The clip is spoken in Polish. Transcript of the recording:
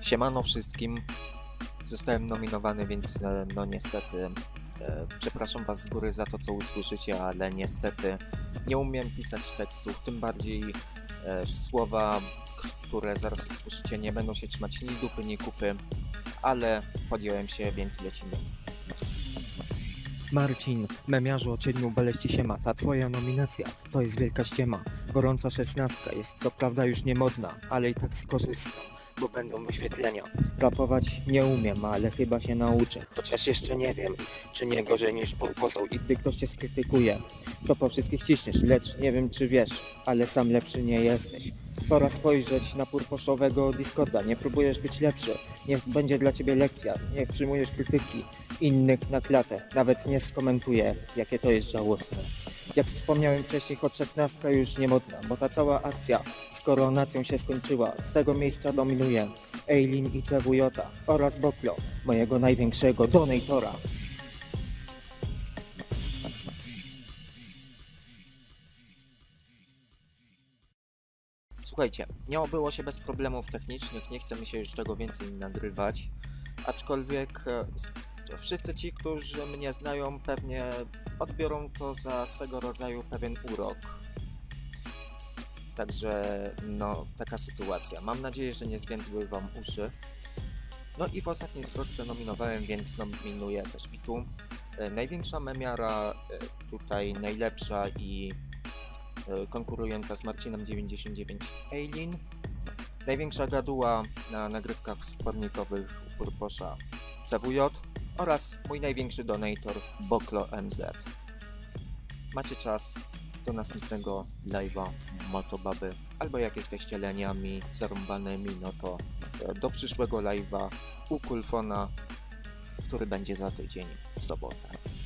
Siemano wszystkim. Zostałem nominowany, więc no niestety przepraszam was z góry za to, co usłyszycie, ale niestety nie umiem pisać tekstów, tym bardziej słowa, które zaraz usłyszycie, nie będą się trzymać ni dupy, ni kupy, ale podjąłem się, więc lecimy. Marcin, memiarzu o cieniu beleści siema, ta twoja nominacja to jest wielka ściema. Gorąca 16 jest co prawda już niemodna, ale i tak skorzystam, bo będą wyświetlenia. Rapować nie umiem, ale chyba się nauczę, chociaż jeszcze nie wiem, czy nie gorzej niż poseł. I gdy ktoś cię skrytykuje, to po wszystkich ciśniesz, lecz nie wiem czy wiesz, ale sam lepszy nie jesteś. Pora spojrzeć na purposzowego Discorda, nie próbujesz być lepszy, niech będzie dla ciebie lekcja, niech przyjmujesz krytyki innych na klatę, nawet nie skomentuję, jakie to jest żałosne. Jak wspomniałem wcześniej, Hot 16 już nie modna, bo ta cała akcja z koronacją się skończyła. Z tego miejsca dominuje Eileen i CWJ oraz Boklo, mojego największego donatora. Słuchajcie, nie obyło się bez problemów technicznych, nie chcę mi się już czego więcej nagrywać, aczkolwiek wszyscy ci, którzy mnie znają, pewnie odbiorą to za swego rodzaju pewien urok. Także no, taka sytuacja. Mam nadzieję, że nie zwiędły wam uszy. No i w ostatniej zwrotce nominowałem, więc nominuję też i tu. Największa memiara, tutaj najlepsza i konkurująca z Marcinem 99 Eileen. Największa gaduła na nagrywkach składnikowych u Purposza CWJ oraz mój największy donator Boklo MZ. Macie czas do następnego live'a Motobaby, albo jak jesteście leniami zarąbanymi, no to do przyszłego live'a u Kulfona, który będzie za tydzień w sobotę.